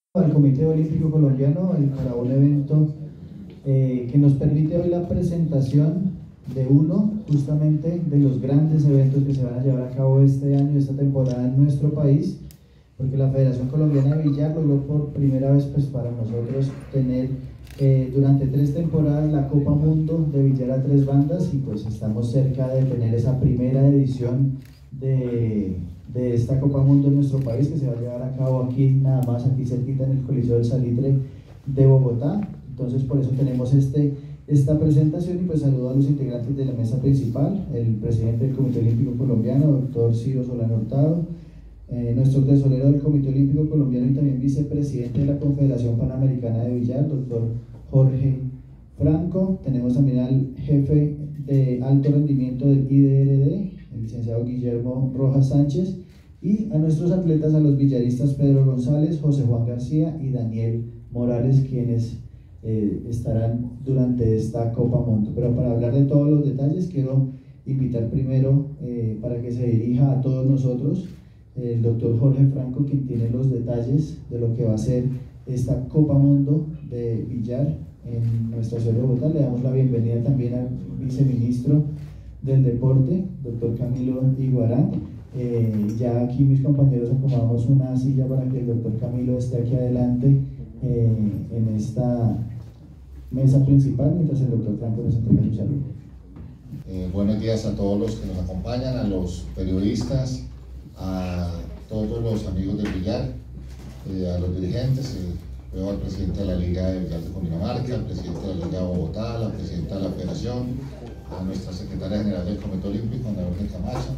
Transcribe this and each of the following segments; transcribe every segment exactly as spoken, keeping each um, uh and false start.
Al Comité Olímpico Colombiano para un evento eh, que nos permite hoy la presentación de uno justamente de los grandes eventos que se van a llevar a cabo este año, esta temporada en nuestro país, porque la Federación Colombiana de Billar logró por primera vez pues para nosotros tener eh, durante tres temporadas la Copa Mundo de Billar a tres bandas, y pues estamos cerca de tener esa primera edición de, de esta Copa Mundo en nuestro país, que se va a llevar a cabo aquí, nada más aquí cerquita en el Coliseo del Salitre de Bogotá. Entonces por eso tenemos este, esta presentación, y pues saludo a los integrantes de la mesa principal, el presidente del Comité Olímpico Colombiano, doctor Ciro Solano Hurtado, eh, nuestro tesorero del Comité Olímpico Colombiano y también vicepresidente de la Confederación Panamericana de Billar, doctor Jorge Franco. Tenemos también al jefe de alto rendimiento del I D R D, el licenciado Guillermo Rojas Sánchez, y a nuestros atletas, a los billaristas Pedro González, José Juan García y Daniel Morales, quienes eh, estarán durante esta Copa Mundo. Pero para hablar de todos los detalles, quiero invitar primero eh, para que se dirija a todos nosotros el doctor Jorge Franco, quien tiene los detalles de lo que va a ser esta Copa Mundo de billar en nuestra ciudad de Bogotá. Le damos la bienvenida también al viceministro del deporte, doctor Camilo Iguarán. Eh, ya aquí mis compañeros acomodamos una silla para que el doctor Camilo esté aquí adelante eh, en esta mesa principal, mientras el doctor Franco nos entrega su saludo. Eh, buenos días a todos los que nos acompañan, a los periodistas, a todos los amigos del billar, eh, a los dirigentes. Eh, veo al presidente de la Liga de Billar de Cundinamarca, al presidente de la Liga de Bogotá, a la presidenta de la Federación, a nuestra secretaria general del Comité Olímpico, Ana Orden Camacho,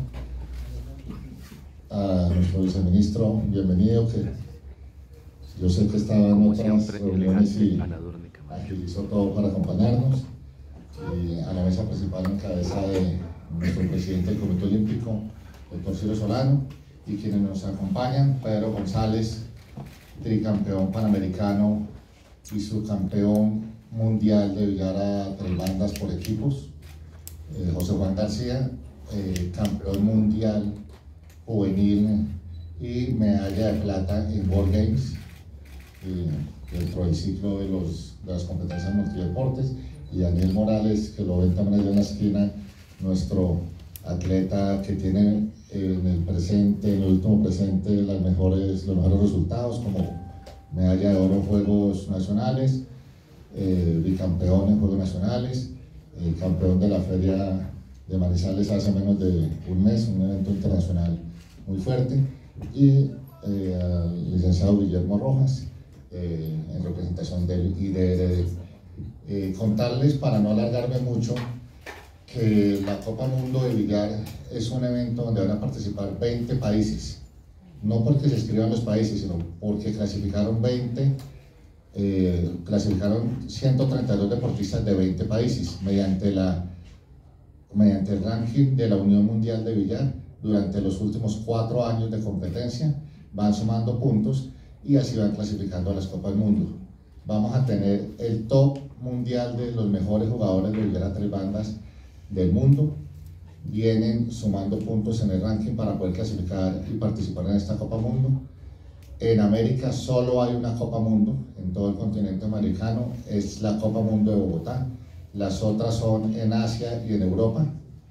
a nuestro viceministro, bienvenido, que yo sé que estaba en otras reuniones y agilizó todo para acompañarnos, y a la mesa principal en cabeza de nuestro presidente del Comité Olímpico, doctor Ciro Solano, y quienes nos acompañan: Pedro González, tricampeón panamericano y subcampeón mundial de billar a tres bandas por equipos; eh, José Juan García, eh, campeón mundial juvenil y medalla de plata en World Games, eh, dentro del ciclo de, los, de las competencias multideportes; y Daniel Morales, que lo ven también allá en la esquina, nuestro atleta que tiene en el presente, en el último presente, las mejores, los mejores resultados, como medalla de oro en Juegos Nacionales, eh, bicampeón en Juegos Nacionales, eh, campeón de la Feria de Manizales hace menos de un mes, un evento internacional muy fuerte, y eh, al licenciado Guillermo Rojas, eh, en representación del I D R D. Eh, contarles, para no alargarme mucho, que la Copa Mundo de Billar es un evento donde van a participar veinte países, no porque se inscriban los países, sino porque clasificaron veinte, eh, clasificaron ciento treinta y dos deportistas de veinte países mediante, la, mediante el ranking de la Unión Mundial de Billar. Durante los últimos cuatro años de competencia van sumando puntos y así van clasificando a las Copas Mundo. Vamos a tener el top mundial de los mejores jugadores de billar a tres bandas del mundo. Vienen sumando puntos en el ranking para poder clasificar y participar en esta Copa Mundo. En América solo hay una Copa Mundo, en todo el continente americano, es la Copa Mundo de Bogotá. Las otras son en Asia y en Europa.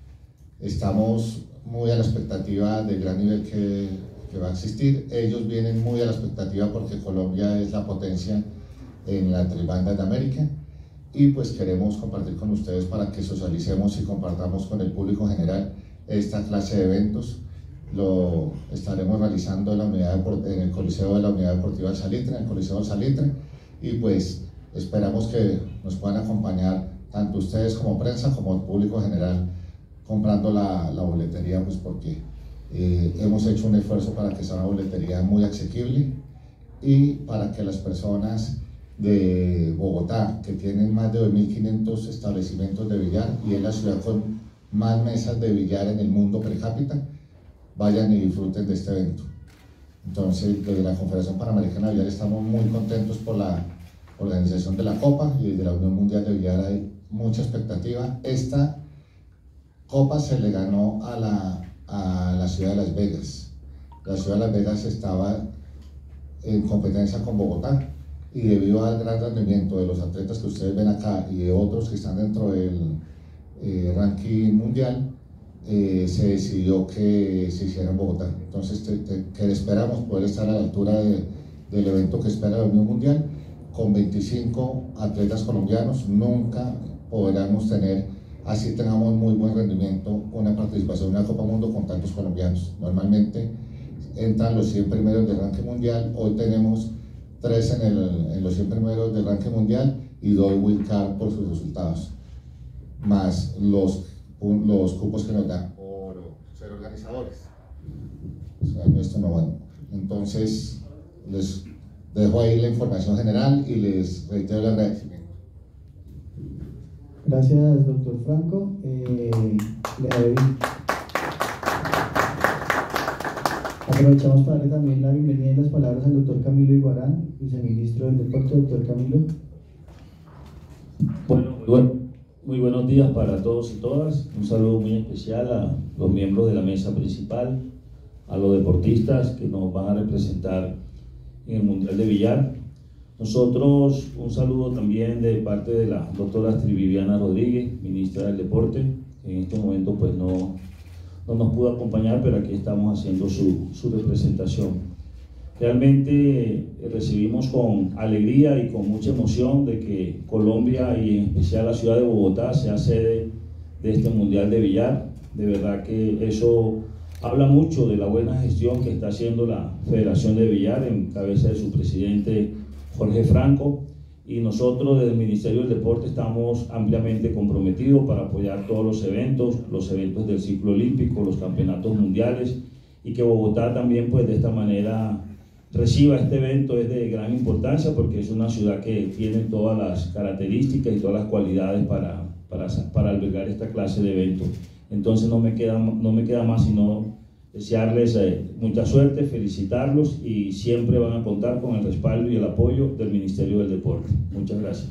Estamos muy a la expectativa del gran nivel que, que va a existir. Ellos vienen muy a la expectativa porque Colombia es la potencia en las tres bandas de América, y pues queremos compartir con ustedes para que socialicemos y compartamos con el público general esta clase de eventos. Lo estaremos realizando en, la unidad de, en el Coliseo de la Unidad Deportiva del Salitre, en el Coliseo del Salitre, y pues esperamos que nos puedan acompañar tanto ustedes como prensa como el público general comprando la, la boletería, pues porque eh, hemos hecho un esfuerzo para que sea una boletería muy asequible y para que las personas de Bogotá, que tienen más de dos mil quinientos establecimientos de billar y es la ciudad con más mesas de billar en el mundo per cápita, vayan y disfruten de este evento. Entonces, desde la Confederación Panamericana de Billar estamos muy contentos por la organización de la Copa, y desde la Unión Mundial de Billar hay mucha expectativa. Esta Copa se le ganó a la, a la ciudad de Las Vegas. La ciudad de Las Vegas estaba en competencia con Bogotá, y debido al gran rendimiento de los atletas que ustedes ven acá y de otros que están dentro del eh, ranking mundial, eh, se decidió que se hiciera en Bogotá. Entonces te, te, que esperamos poder estar a la altura de, del evento que espera la Unión Mundial. Con veinticinco atletas colombianos nunca podremos tener, así tengamos muy buen rendimiento, una participación en una Copa Mundo con tantos colombianos. Normalmente entran los cien primeros del ranking mundial. Hoy tenemos tres en, el, en los cien primeros del ranking mundial y dos wild card por sus resultados, más los, los cupos que nos dan por ser organizadores. O sea, esto no va. Entonces les dejo ahí la información general y les reitero el agradecimiento. Gracias, doctor Franco. Eh, le doy... Aprovechamos para darle también la bienvenida y las palabras al doctor Camilo Iguarán, viceministro del Deporte. Doctor Camilo. Bueno, muy, bueno, muy buenos días para todos y todas. Un saludo muy especial a los miembros de la mesa principal, a los deportistas que nos van a representar en el Mundial de Billar. Nosotros, un saludo también de parte de la doctora Astrid Viviana Rodríguez, ministra del Deporte, que en este momento pues no, no nos pudo acompañar, pero aquí estamos haciendo su, su representación. Realmente eh, recibimos con alegría y con mucha emoción de que Colombia y en especial la ciudad de Bogotá sea sede de este Mundial de Billar. De verdad que eso habla mucho de la buena gestión que está haciendo la Federación de Billar en cabeza de su presidente Jorge Franco, y nosotros desde el Ministerio del Deporte estamos ampliamente comprometidos para apoyar todos los eventos, los eventos del ciclo olímpico, los campeonatos mundiales, y que Bogotá también pues de esta manera reciba este evento. Es de gran importancia porque es una ciudad que tiene todas las características y todas las cualidades para, para, para albergar esta clase de eventos. Entonces no me queda, no me queda más sino desearles eh, mucha suerte, felicitarlos, y siempre van a contar con el respaldo y el apoyo del Ministerio del Deporte. Muchas gracias.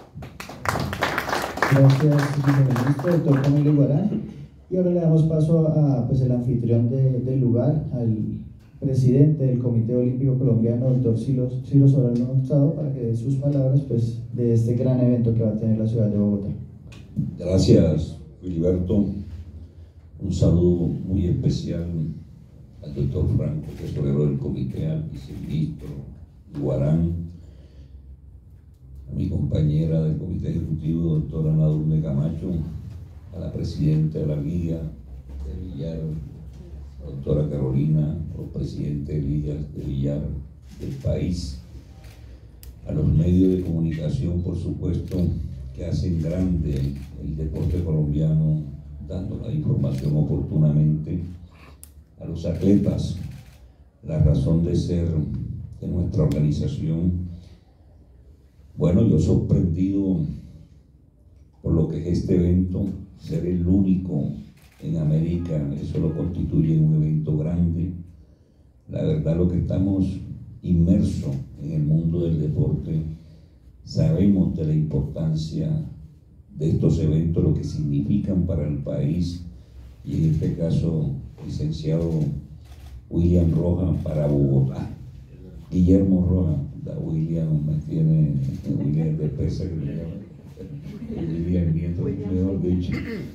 Gracias, viceministro, doctor Camilo Iguarán. Y ahora le damos paso a pues, el anfitrión de, del lugar, al presidente del Comité Olímpico Colombiano, doctor Ciro, Ciro Solano Hurtado, para que dé sus palabras pues, de este gran evento que va a tener la ciudad de Bogotá. Gracias, Filiberto. Un saludo muy especial al doctor Franco, tesorero del comité, al viceministro Iguarán, a mi compañera del comité ejecutivo, doctora Ana Durne Camacho, a la presidenta de la Liga de Billar, la doctora Carolina, a los presidentes de ligas de billar del país, a los medios de comunicación, por supuesto, que hacen grande el deporte colombiano, dando la información oportunamente, a los atletas, la razón de ser de nuestra organización. Bueno, yo sorprendido por lo que es este evento, ser el único en América, eso lo constituye un evento grande. La verdad, lo que estamos inmersos en el mundo del deporte, sabemos de la importancia de estos eventos, lo que significan para el país, y en este caso, licenciado William Rojas para Bogotá. Guillermo Rojas, da William me tiene, William de pesa que le llama, William Nieto, mejor dicho.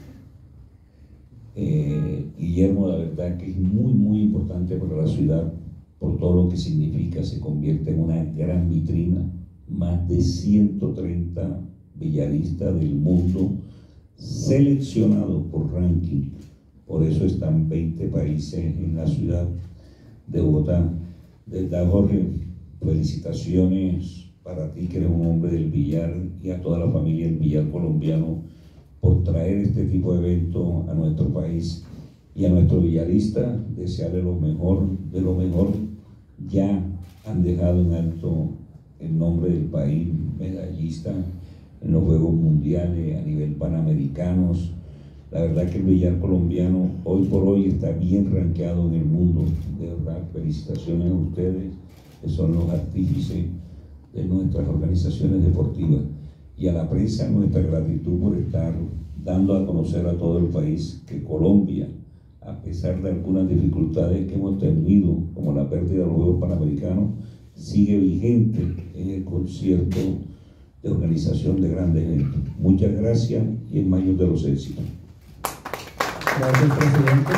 Eh, Guillermo, la verdad que es muy, muy importante para la ciudad, por todo lo que significa, se convierte en una gran vitrina, más de ciento treinta billaristas del mundo seleccionados por ranking, por eso están veinte países en la ciudad de Bogotá. De verdad, Jorge, felicitaciones para ti, que eres un hombre del billar, y a toda la familia del billar colombiano, por traer este tipo de evento a nuestro país, y a nuestros billaristas desearle lo mejor de lo mejor. Ya han dejado en alto el nombre del país, medallista en los Juegos Mundiales, a nivel panamericanos. La verdad que el billar colombiano hoy por hoy está bien rankeado en el mundo. De verdad, felicitaciones a ustedes, que son los artífices de nuestras organizaciones deportivas, y a la prensa nuestra gratitud por estar dando a conocer a todo el país que Colombia, a pesar de algunas dificultades que hemos tenido, como la pérdida de los Juegos Panamericanos, sigue vigente en el concierto de organización de grandes eventos. Muchas gracias y el mayor de los éxitos. Gracias, presidente.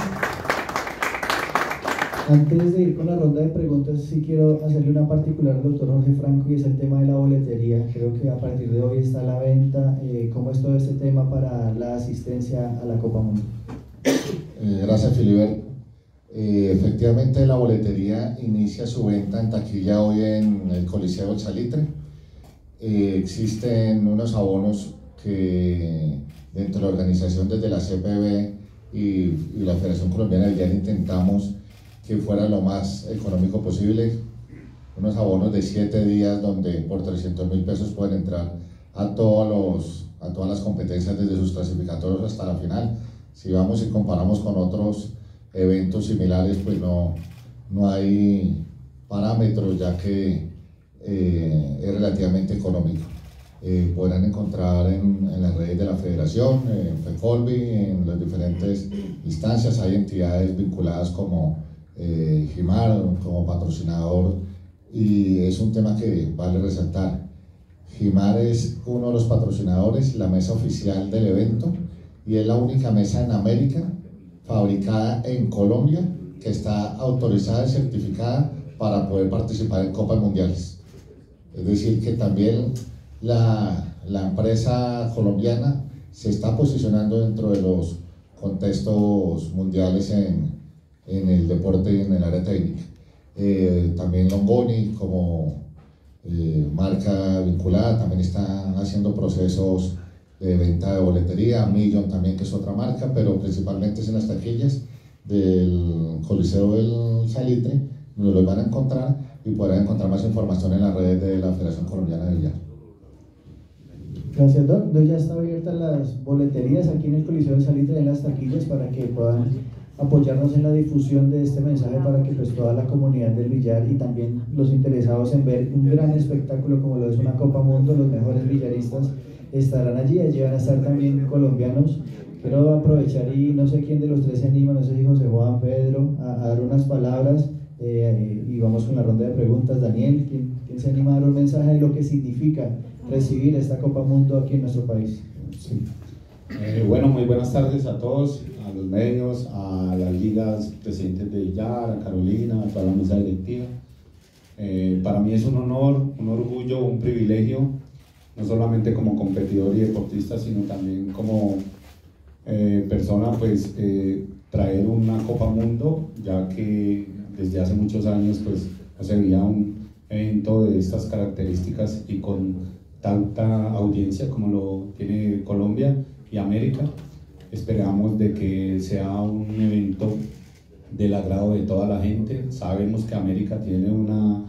Antes de ir con la ronda de preguntas, sí quiero hacerle una particular al doctor Jorge Franco, y es el tema de la boletería. Creo que a partir de hoy está a la venta. Eh, ¿Cómo es todo este tema para la asistencia a la Copa Mundo? Eh, gracias, Filiberto. Eh, efectivamente, la boletería inicia su venta en taquilla hoy en el Coliseo del Salitre. Eh, existen unos abonos que dentro de la organización, desde la C P B y, y la Federación Colombiana del Billar, intentamos que fuera lo más económico posible. Unos abonos de siete días donde por trescientos mil pesos pueden entrar a, todos los, a todas las competencias, desde sus clasificatorios hasta la final. Si vamos y comparamos con otros eventos similares, pues no, no hay parámetros, ya que eh, es relativamente económico. Eh, podrán encontrar en, en las redes de la federación, en FECOLBI, en las diferentes instancias. Hay entidades vinculadas como eh, Jimar como patrocinador, y es un tema que vale resaltar. Jimar es uno de los patrocinadores, la mesa oficial del evento, y es la única mesa en América fabricada en Colombia que está autorizada y certificada para poder participar en Copas Mundiales. Es decir, que también la, la empresa colombiana se está posicionando dentro de los contextos mundiales en, en el deporte y en el área técnica. Eh, también Longoni, como eh, marca vinculada, también están haciendo procesos de venta de boletería. Million también, que es otra marca, pero principalmente es en las taquillas del Coliseo del Salitre, donde los van a encontrar, y podrán encontrar más información en las redes de la Federación Colombiana de Billar. Gracias, Doc. Entonces ya están abiertas las boleterías aquí en el Coliseo del Salitre, en las taquillas, para que puedan apoyarnos en la difusión de este mensaje, para que pues toda la comunidad del billar y también los interesados en ver un gran espectáculo como lo es una Copa Mundo, los mejores billaristas estarán allí. Allí van a estar también colombianos. Quiero aprovechar, y no sé quién de los tres se anima, no sé si José Juan, Pedro, a, a dar unas palabras, eh, y vamos con la ronda de preguntas. Daniel, ¿quién, quién se anima a dar un mensaje de lo que significa recibir esta Copa Mundo aquí en nuestro país? Sí. Eh, bueno, muy buenas tardes a todos, a los medios, a las ligas presidentes de billar, a Carolina, a toda la mesa directiva. Eh, para mí es un honor, un orgullo, un privilegio, no solamente como competidor y deportista, sino también como eh, persona, pues eh, traer una Copa Mundo, ya que desde hace muchos años pues no se veía un evento de estas características y con tanta audiencia como lo tiene Colombia y América. Esperamos de que sea un evento del agrado de toda la gente. Sabemos que América tiene una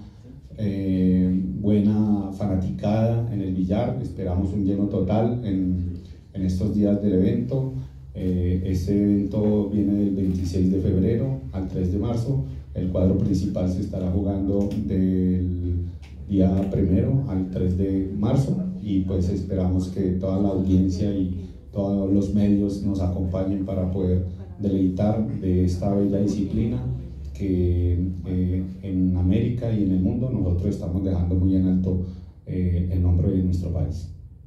eh, buena fanaticada en el billar. Esperamos un lleno total en, en estos días del evento. Eh, este evento viene del veintiséis de febrero al tres de marzo. El cuadro principal se estará jugando del día primero al tres de marzo, y pues esperamos que toda la audiencia y todos los medios nos acompañen para poder deleitar de esta bella disciplina que eh, en América y en el mundo nosotros estamos dejando muy en alto eh, el nombre de nuestro país.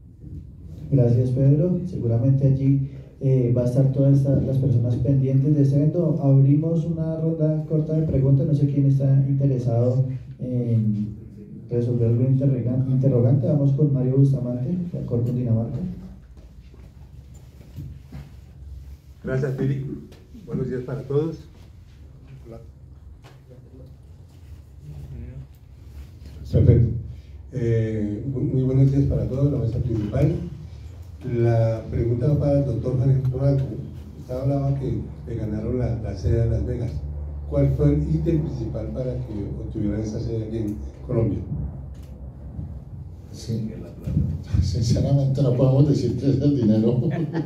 Gracias, Pedro. Seguramente allí eh, va a estar todas esta, las personas pendientes de este evento. Abrimos una ronda corta de preguntas. No sé quién está interesado en resolver algún interrogante. Vamos con Mario Bustamante, de Acor Cundinamarca. Gracias, Fili. Buenos días para todos. Perfecto. Eh, muy buenos días para todos, la mesa principal. La pregunta va para el doctor Jorge Franco. Usted hablaba que le ganaron la, la sede de Las Vegas. ¿Cuál fue el ítem principal para que obtuvieran esa sede aquí en Colombia? Sí. Sinceramente no podemos decir que es el dinero.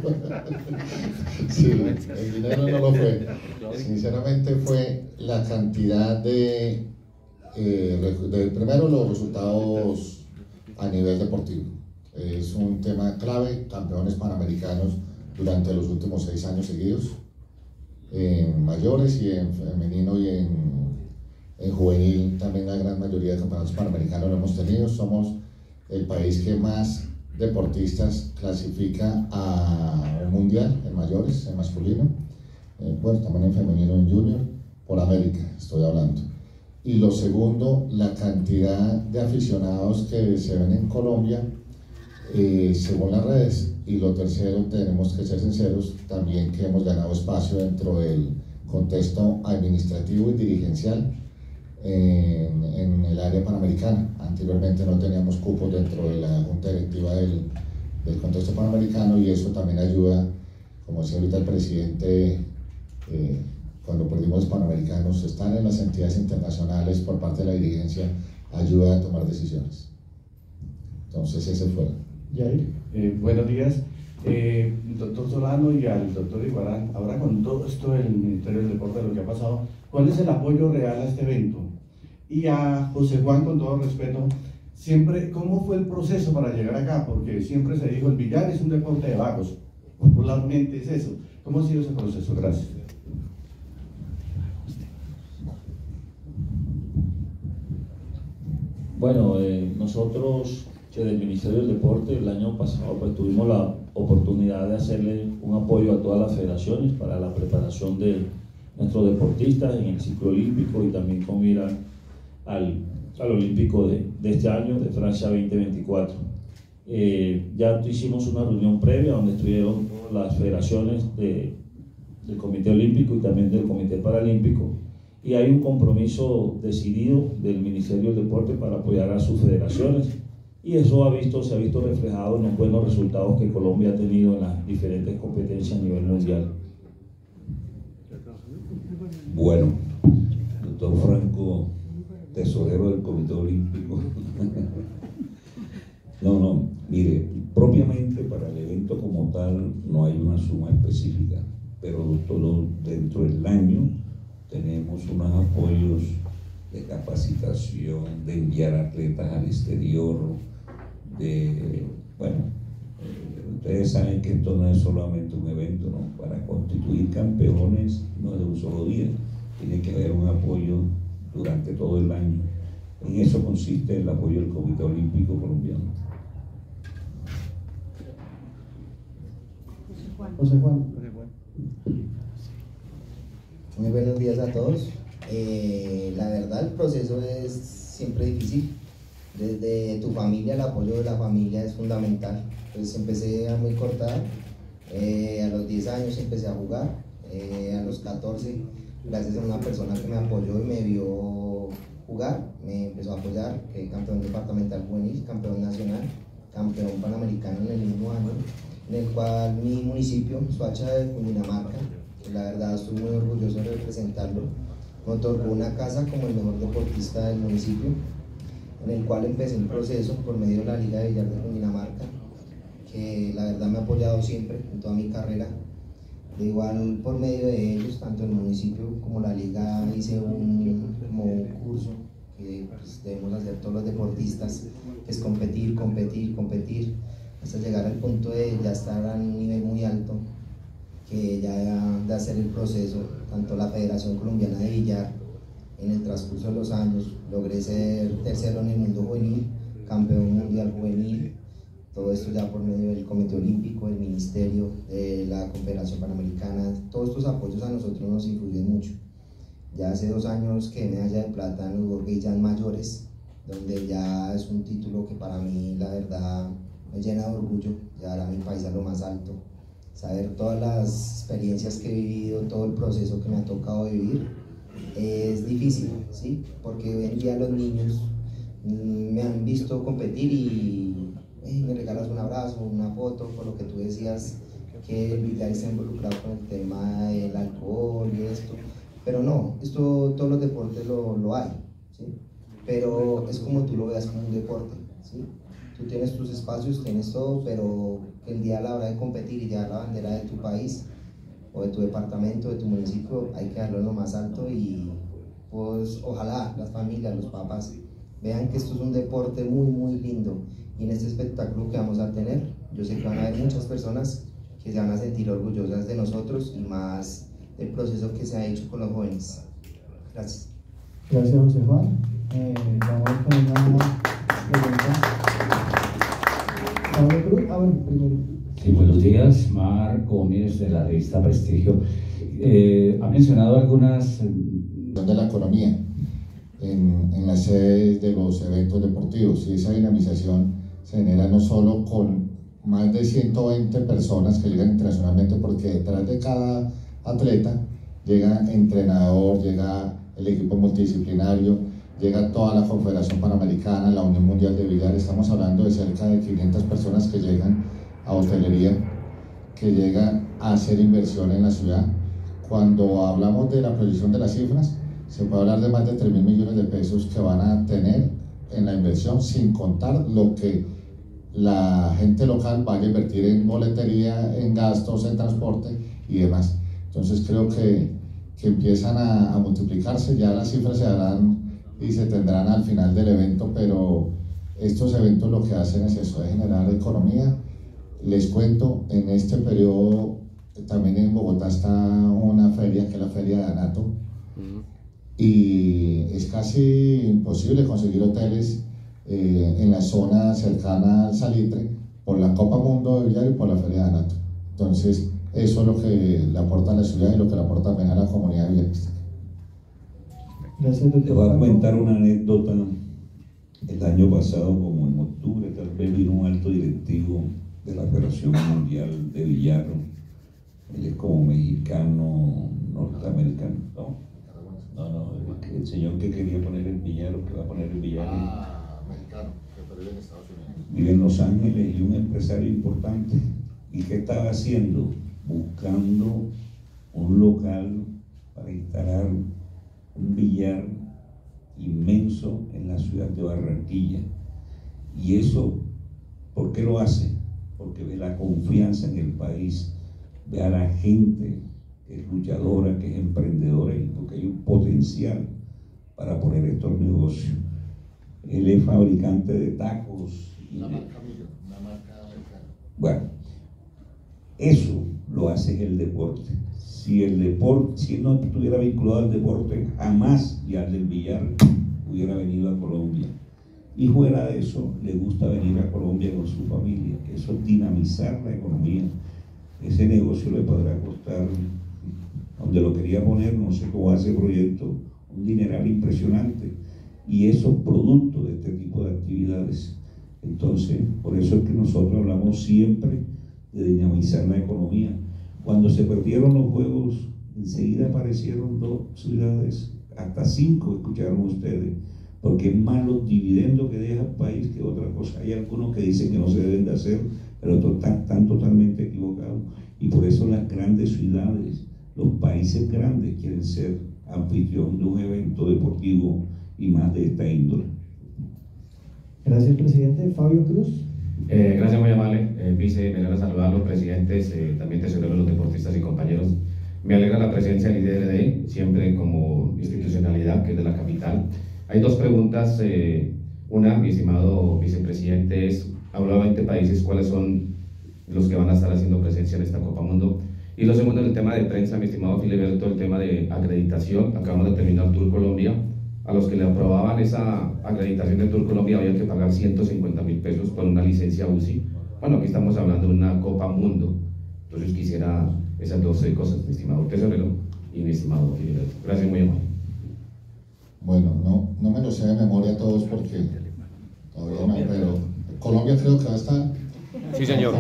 Sí, el dinero no lo fue. Sinceramente fue la cantidad de, eh, de primero los resultados a nivel deportivo. Es un tema clave, campeones panamericanos durante los últimos seis años seguidos, en mayores y en femenino y en, En juvenil también la gran mayoría de campeonatos panamericanos lo hemos tenido. Somos el país que más deportistas clasifica a un mundial en mayores, en masculino, eh, bueno, también en femenino, en junior, por América estoy hablando. Y lo segundo, la cantidad de aficionados que se ven en Colombia, eh, según las redes. Y lo tercero, tenemos que ser sinceros, también que hemos ganado espacio dentro del contexto administrativo y dirigencial en, en el área panamericana. Anteriormente no teníamos cupos dentro de la junta directiva del, del contexto panamericano, y eso también ayuda, como decía ahorita el presidente, eh, cuando perdimos los panamericanos, estar en las entidades internacionales por parte de la dirigencia ayuda a tomar decisiones. Entonces ese fue. Yair. Eh, buenos días, eh, doctor Solano y al doctor Iguarán. Ahora con todo esto del Ministerio del Deporte, de lo que ha pasado, ¿cuál es el apoyo real a este evento? Y a José Juan, con todo respeto, siempre, ¿cómo fue el proceso para llegar acá? Porque siempre se dijo, el billar es un deporte de vagos, popularmente es eso. ¿Cómo ha sido ese proceso? Gracias. Bueno, eh, nosotros desde el Ministerio del Deporte el año pasado pues tuvimos la oportunidad de hacerle un apoyo a todas las federaciones para la preparación de nuestros deportistas en el ciclo olímpico, y también con mira al, al olímpico de, de este año, de Francia veinte veinticuatro. Eh, ya hicimos una reunión previa donde estuvieron las federaciones de, del Comité Olímpico y también del Comité Paralímpico, y hay un compromiso decidido del Ministerio del Deporte para apoyar a sus federaciones, y eso ha visto, se ha visto reflejado en los buenos resultados que Colombia ha tenido en las diferentes competencias a nivel mundial. Bueno, doctor Franco, tesorero del Comité Olímpico. No, no, mire, propiamente para el evento como tal no hay una suma específica, pero todo dentro del año tenemos unos apoyos de capacitación, de enviar atletas al exterior, de, bueno, eh, ustedes saben que esto no es solamente un evento, ¿no? Para constituir campeones no es de un solo día, tiene que haber un apoyo durante todo el año. En eso consiste el apoyo del Comité Olímpico Colombiano. José Juan. Muy buenos días a todos. Eh, la verdad, el proceso es siempre difícil. Desde tu familia, el apoyo de la familia es fundamental. Pues empecé a muy corta edad, eh, a los diez años empecé a jugar, eh, a los catorce, gracias a una persona que me apoyó y me vio jugar, me empezó a apoyar, quedé campeón departamental juvenil, campeón nacional, campeón panamericano en el mismo año, en el cual mi municipio, Soacha de Cundinamarca, que la verdad estoy muy orgulloso de representarlo, me otorgó una casa como el mejor deportista del municipio, en el cual empecé el proceso por medio de la Liga de Billar de Cundinamarca, que la verdad me ha apoyado siempre en toda mi carrera. De igual, por medio de ellos, tanto el municipio como la liga, hice un, como un curso que pues, debemos hacer todos los deportistas, que es competir, competir, competir, hasta llegar al punto de ya estar a un nivel muy alto, que ya de hacer el proceso, tanto la Federación Colombiana de Billar, en el transcurso de los años, logré ser tercero en el mundo juvenil, campeón mundial juvenil, todo esto ya por medio del Comité Olímpico, del Ministerio, de la Confederación Panamericana. Todos estos apoyos a nosotros nos influyen mucho. Ya hace dos años quedé medalla de plata en los World Games mayores, donde ya es un título que para mí la verdad me llena de orgullo, llevar a mi país a lo más alto, saber todas las experiencias que he vivido, todo el proceso que me ha tocado vivir. Es difícil, ¿sí? Porque hoy en día los niños me han visto competir y eh, me regalas un abrazo, una foto, por lo que tú decías que el billar está involucrado con el tema del alcohol y esto, pero no, esto todos los deportes lo, lo hay, ¿sí? Pero es como tú lo veas, como un deporte, ¿sí? Tú tienes tus espacios, tienes todo, pero el día a la hora de competir y llevar la bandera de tu país o de tu departamento, de tu municipio, hay que darlo lo más alto y pues ojalá las familias, los papás vean que esto es un deporte muy muy lindo, y en este espectáculo que vamos a tener, yo sé que van a haber muchas personas que se van a sentir orgullosas de nosotros y más del proceso que se ha hecho con los jóvenes. Gracias. Gracias, José Juan. Eh, vamos con una pregunta. Pablo Cruz, ah, bueno, primero. Sí, buenos días, Mar Gómez de la revista Prestigio. Eh, ha mencionado algunas... de la economía en, en las sedes de los eventos deportivos, y esa dinamización se genera no solo con más de ciento veinte personas que llegan internacionalmente, porque detrás de cada atleta llega entrenador, llega el equipo multidisciplinario, llega toda la Confederación Panamericana, la Unión Mundial de Billar. Estamos hablando de cerca de quinientas personas que llegan a hotelería, que llegan a hacer inversión en la ciudad. Cuando hablamos de la proyección de las cifras, se puede hablar de más de tres mil millones de pesos que van a tener en la inversión, sin contar lo que la gente local vaya a invertir en boletería, en gastos, en transporte y demás. Entonces creo que, que empiezan a, a multiplicarse, ya las cifras se darán y se tendrán al final del evento, pero estos eventos lo que hacen es eso, es generar economía. Les cuento, en este periodo también en Bogotá está una feria, que es la Feria de Anato, y es casi imposible conseguir hoteles eh, en la zona cercana al Salitre por la Copa Mundo de Billar y por la Feria de Anato. Entonces eso es lo que le aporta a la ciudad y lo que le aporta también a la comunidad billarista. Gracias, doctor. Te voy a comentar una anécdota. El año pasado, como en octubre, tal vez vino un alto directivo de la Federación Mundial de Billar. Él es como mexicano, norteamericano. No, no, no, el, el señor que quería poner el billar, o que va a poner el billar. Ah, mexicano, que vive en Estados Unidos. Vive en Los Ángeles y un empresario importante. ¿Y qué estaba haciendo? Buscando un local para instalar un billar inmenso en la ciudad de Barranquilla. Y eso, ¿por qué lo hace? Porque ve la confianza en el país, ve a la gente que es luchadora, que es emprendedora, y porque hay un potencial para poner estos negocios. Él es fabricante de tacos. Una marca mía, una marca americana. Bueno, eso lo hace el deporte. Si el deporte, si él no estuviera vinculado al deporte, jamás, y al del billar, hubiera venido a Colombia. Y fuera de eso, le gusta venir a Colombia con su familia. Eso es dinamizar la economía. Ese negocio le podrá costar, donde lo quería poner, no sé cómo hace el proyecto, un dineral impresionante. Y eso es producto de este tipo de actividades. Entonces, por eso es que nosotros hablamos siempre de dinamizar la economía. Cuando se perdieron los juegos, enseguida aparecieron dos ciudades, hasta cinco, escucharon ustedes, porque es más los dividendos que deja el país que otra cosa. Hay algunos que dicen que no se deben de hacer, pero están, están totalmente equivocados. Y por eso las grandes ciudades, los países grandes quieren ser anfitrión de un evento deportivo y más de esta índole. Gracias, presidente. Fabio Cruz. Eh, gracias, muy amable. Eh, vice, me alegra saludar a los presidentes, eh, también tesoreros, los deportistas y compañeros. Me alegra la presencia del I D R D, siempre como institucionalidad, que es de la capital. Hay dos preguntas. Eh, una, mi estimado vicepresidente, es, hablaba de veinte países, ¿cuáles son los que van a estar haciendo presencia en esta Copa Mundo? Y lo segundo, el tema de prensa, mi estimado Filiberto, el tema de acreditación. Acabamos de terminar Tour Colombia. A los que le aprobaban esa acreditación de Tour Colombia había que pagar ciento cincuenta mil pesos por una licencia U C I. Bueno, aquí estamos hablando de una Copa Mundo. Entonces quisiera esas dos cosas, mi estimado tesorero y mi estimado Filiberto. Gracias, muy amable. Bueno, no, no me lo sé de memoria todos porque todavía no, pero Colombia creo que va a estar. Sí, señor.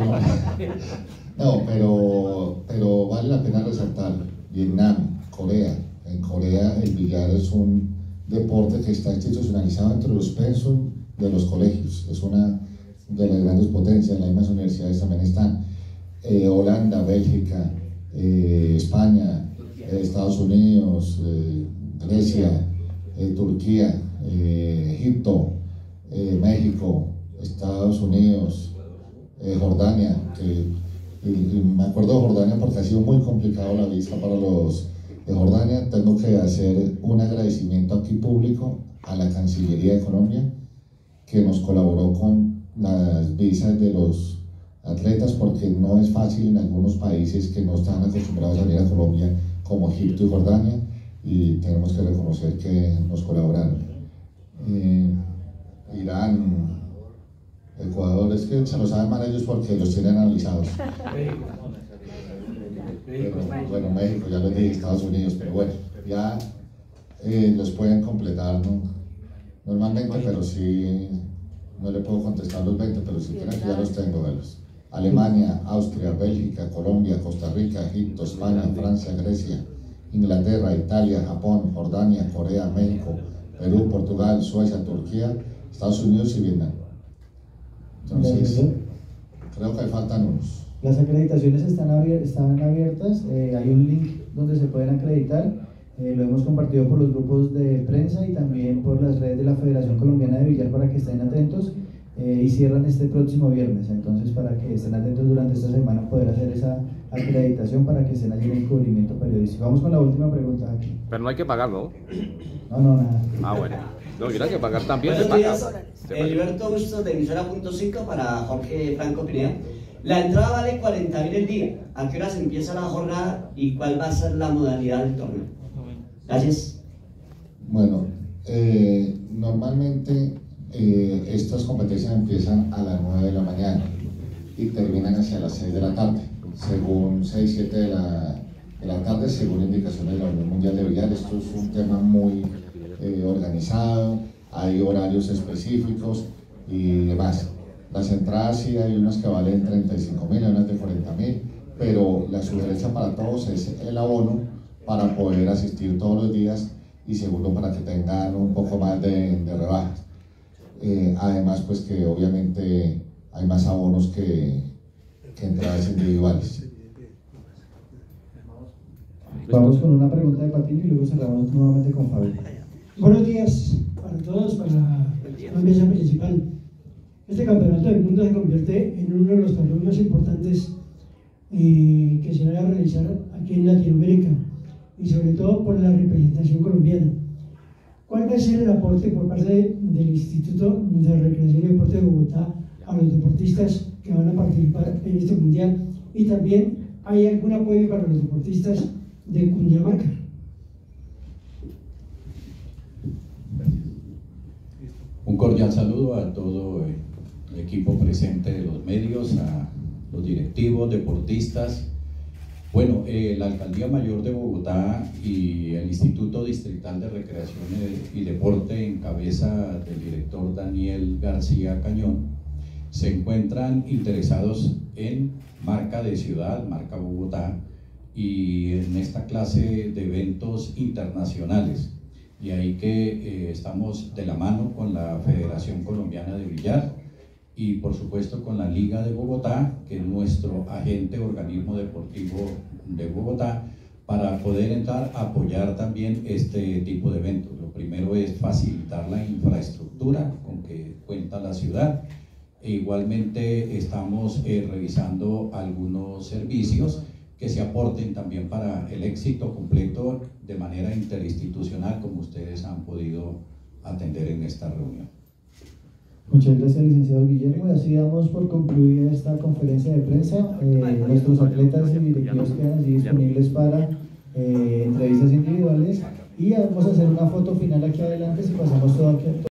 No, pero, pero vale la pena resaltar Vietnam, Corea. En Corea el billar es un deporte que está institucionalizado entre los pensum de los colegios. Es una de las grandes potencias, las mismas universidades también están. Eh, Holanda, Bélgica, eh, España, eh, Estados Unidos, eh, Grecia, eh, Turquía, eh, Egipto, eh, México, Estados Unidos, eh, Jordania, que, y, y me acuerdo de Jordania porque ha sido muy complicado la visa para los de Jordania. Tengo que hacer un agradecimiento aquí público a la Cancillería de Colombia, que nos colaboró con las visas de los atletas, porque no es fácil en algunos países que no están acostumbrados a venir a Colombia, como Egipto y Jordania. y tenemos que reconocer que nos colaboraron. Eh, Irán, Ecuador, es que se lo saben mal ellos porque los tienen analizados. Pero, bueno, México, ya les dije, Estados Unidos, pero bueno, ya eh, los pueden completar, ¿no? Normalmente, pero sí, no le puedo contestar los veinte, pero si quieren ya los tengo, velos. Alemania, Austria, Bélgica, Colombia, Costa Rica, Egipto, España, Francia, Grecia, Inglaterra, Italia, Japón, Jordania, Corea, México, Perú, Portugal, Suecia, Turquía, Estados Unidos y Vietnam. Entonces, creo que faltan unos. Las acreditaciones están, abier están abiertas, eh, hay un link donde se pueden acreditar, eh, lo hemos compartido por los grupos de prensa y también por las redes de la Federación Colombiana de Billar para que estén atentos, eh, y cierran este próximo viernes, entonces para que estén atentos durante esta semana poder hacer esa acreditación para que estén allí en el cubrimiento periodístico. Vamos con la última pregunta aquí. Pero no hay que pagarlo. No, no, nada. Ah, bueno. No, hay que pagar también. Buenos se días, paga. Heriberto Bustos de emisora punto cinco para Jorge Franco Pineda. La entrada vale cuarenta mil el día. ¿A qué hora se empieza la jornada y cuál va a ser la modalidad del torneo? Gracias. Bueno, eh, normalmente eh, estas competencias empiezan a las nueve de la mañana y terminan hacia las seis de la tarde, según seis, siete de la, de la tarde, según indicaciones de la Unión Mundial de Billar. Esto es un tema muy eh, organizado, hay horarios específicos y demás. Las entradas sí hay unas que valen treinta y cinco mil, unas de cuarenta mil, pero la sugerencia para todos es el abono para poder asistir todos los días y segundo para que tengan un poco más de, de rebajas. Eh, además, pues que obviamente hay más abonos que, que entradas individuales. Vamos con una pregunta de Patiño y luego cerramos nuevamente con Fabio. Buenos días para todos, para la mesa principal. Este campeonato del mundo se convierte en uno de los torneos más importantes eh, que se van a realizar aquí en Latinoamérica y sobre todo por la representación colombiana. ¿Cuál va a ser el aporte por parte de, del Instituto de Recreación y Deporte de Bogotá a los deportistas que van a participar en este mundial? Y también, ¿hay algún apoyo para los deportistas de Cundinamarca? Un cordial saludo a todo el equipo presente de los medios, a los directivos, deportistas. Bueno, eh, la Alcaldía Mayor de Bogotá y el Instituto Distrital de Recreación y Deporte en cabeza del director Daniel García Cañón se encuentran interesados en marca de ciudad, marca Bogotá, y en esta clase de eventos internacionales. Y ahí que eh, estamos de la mano con la Federación Colombiana de Billar y por supuesto con la Liga de Bogotá, que es nuestro agente organismo deportivo de Bogotá, para poder entrar a apoyar también este tipo de eventos. Lo primero es facilitar la infraestructura con que cuenta la ciudad. E igualmente estamos eh, revisando algunos servicios que se aporten también para el éxito completo de manera interinstitucional, como ustedes han podido atender en esta reunión. Muchas gracias, licenciado Guillermo. Y así damos por concluida esta conferencia de prensa. Eh, nuestros atletas y directivos quedan allí disponibles para eh, entrevistas individuales y vamos a hacer una foto final aquí adelante si pasamos todo aquí.